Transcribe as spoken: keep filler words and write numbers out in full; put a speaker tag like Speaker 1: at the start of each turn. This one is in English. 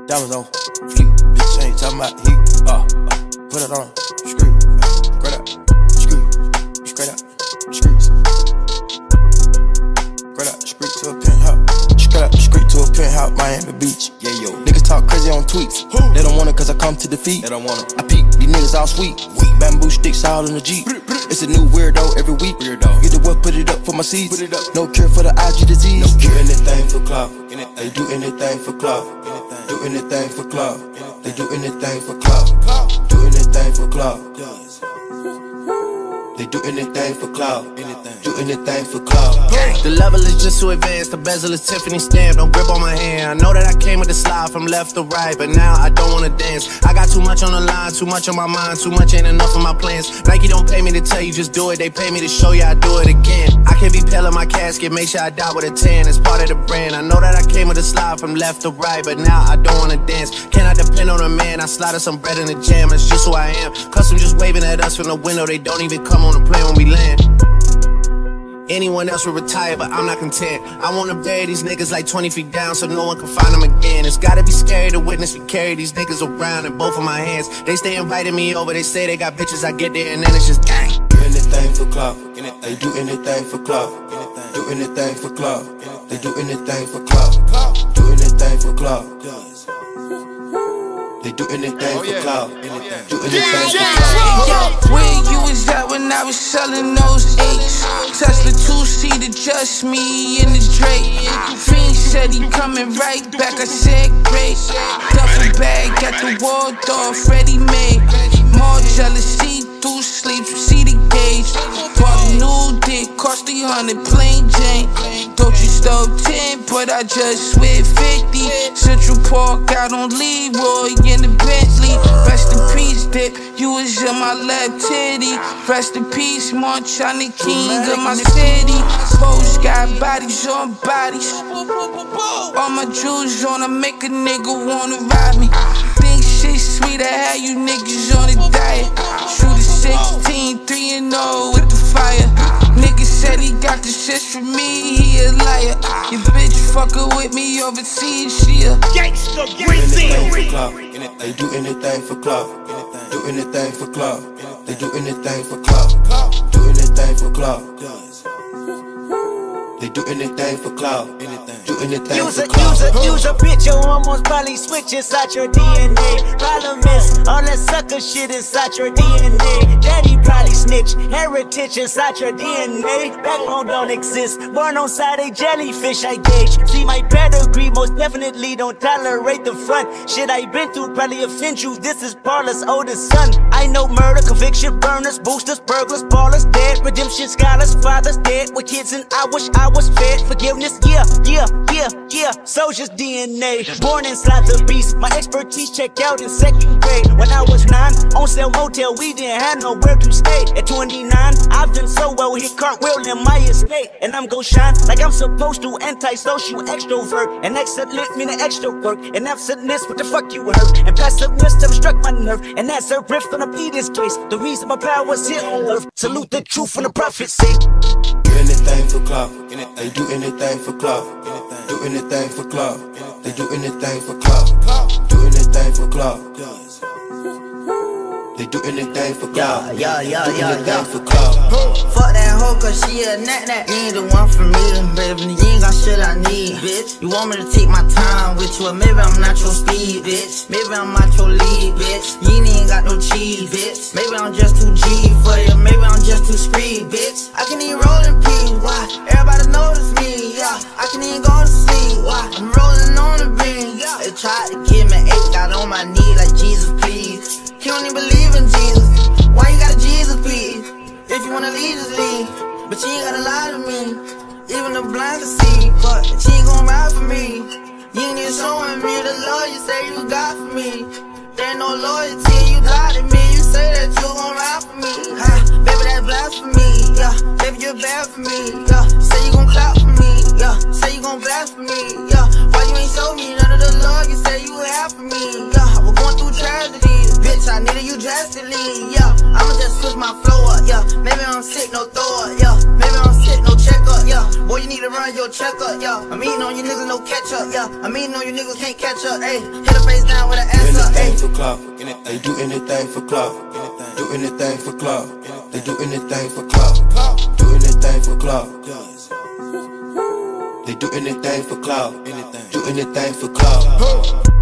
Speaker 1: Diamonds on fleek, bitch ain't talking about heat. Uh, uh, put it on, screw, straight out, screw, straight out, streets. Straight out, street to a penthouse. Straight out, street to a penthouse, Miami Beach. Yeah, yo. Niggas talk crazy on tweets. Who? They don't want it cause I come to defeat. They don't want it. I peek, these niggas all sweet. Weak. Bamboo sticks all in the Jeep. It's a new weirdo every week. Weirdo. Get the what, put it up for my seeds. Put it up. No cure for the I G disease. No cure. Do anything for clout. They do anything for clout. Do anything for clout. They do anything for clout. Do anything for clout. They do anything for clout. Do anything for clout.
Speaker 2: The level is just too advanced. The bezel is Tiffany stamp. Don't grip on my hand. I know that I came with a slide from left to right, but now I don't wanna dance. I got too much on the line, too much on my mind, too much ain't enough of my plans. Nike don't pay me to tell you just do it. They pay me to show you I do it again. I can't be pale in my casket. Make sure I die with a tan. It's part of the brand. I know that I came with a slide from left to right, but now I don't wanna dance. Can I depend on a man? I slotted some bread in the jam. It's just who I am. Custom just waving at us from the window. They don't even come on the plane when we land. Anyone else will retire, but I'm not content. I wanna bury these niggas like twenty feet down so no one can find them again. It's gotta be scary to witness me carry these niggas around in both of my hands. They stay inviting me over, they say they got bitches, I get there and then it's just gang.
Speaker 1: Do anything for clout. They do anything for clout. Do anything for clout. They do anything for clout. Do anything for clout. They do anything for clout. Do anything for clout.
Speaker 3: Yo, where you was at when I was selling those eights? Tesla two-seater, just me and the Drake. Fiend said he coming right back, I said great. Duffel bag at the Waldorf, ready made. More jealousy through sleep, see the gauge. Bought a new dick, cost three hundred, plain Jane. Don't you stove ten, but I just switch fifty. Central Park out on Leroy in the Bentley. Rest in peace, Dip, you was in my left titty. Rest in peace, Montana King of my city. Both got bodies on bodies. All my jewels on, I make a nigga wanna ride me. Think shit sweet, I had you niggas on a diet. Shoot a sixteen, three and oh with the fire. Nigga said he got the shit from me, he a liar. Your bitch fucking with me overseas, she a gangster.
Speaker 1: Do anything for clout. They do anything for clout. Do anything for clout. They do anything for clout. Do anything for clout. They do anything for clout. Do anything
Speaker 4: use
Speaker 1: for
Speaker 4: a,
Speaker 1: clout.
Speaker 4: use a, use a bitch, you almost probably switch inside your D N A. Problem is, all that sucker shit inside your D N A. Daddy probably snitch, heritage inside your D N A. Backbone don't exist, born on side a jellyfish, I gauge. See my pedigree, most definitely don't tolerate the front. Shit I been through probably offend you, this is Parlor's oldest son. I know murder, conviction, burners, boosters, burglars, ballers, dead. Redemption scholars, fathers dead with kids and I wish I was fed. Forgiveness, yeah, yeah, yeah, yeah. Soldier's D N A, born inside the beast. My expertise checked out in second grade. When I was nine, on sale motel, we didn't have nowhere to stay. At twenty-nine, I've done so well, hit cartwheel in my estate. And I'm gon' shine like I'm supposed to. Antisocial extrovert, and excellent meaning extra work. And absentness, what the fuck you heard? And passiveness never struck my nerve. And that's a riff on a Peter's case. The reason my power was here on earth. Salute the truth and the prophet say.
Speaker 1: Do anything for clout. They do anything for clout. Do anything for clout. They do anything for clout. Do anything for clout. They do anything for clout.
Speaker 5: Yeah, yeah, yeah, yeah, yeah.
Speaker 1: For clout.
Speaker 5: Fuck that hoe, cause she a nat nat. You ain't the one for me, baby. You ain't got shit I need, bitch. You want me to take my time with you, or maybe I'm not your speed, bitch. Maybe I'm not your lead, bitch. You ain't got no cheese, bitch. Maybe I'm just too G for you, maybe I'm just too screed, bitch. I can even roll in peace, why? Everybody notice me, yeah. I can even go to sleep, why? I'm rolling on the beam, yeah. They tried to give me eight, got on my knee like Jesus, please. You don't even believe in Jesus. Why you got a Jesus, please? If you wanna leave, just leave. But you ain't gotta lie to me. Even the blind can see, but she ain't gon' ride for me. You ain't even showing me the love you say you got for me. There ain't no loyalty, you lied to me. You say that you gon' ride for me. Ha, baby, that's blasphemy, yeah. Baby, you're bad for me, yeah. Say you gon' clap for me, yeah. Say you gon' blast for me, yeah. Why you ain't show me none of the love you say you have for me, yeah. I was going through tragedies, bitch, I needed you drastically, yeah. I'ma just switch my flow up, yeah. Maybe I'm sick, no throw up, yeah. Maybe I'm sick, no check up, yeah. Boy, you need to run your your check up, yeah. I'm eating on you niggas, no catch up, yeah. I'm eating on you niggas, can't catch up, ayy. Hit a face down with an ass up, ayy.
Speaker 1: For clout, they do anything for clout. Do anything for clout. They do anything for clout. Do anything for clout. They do anything for clout. Do anything for clout.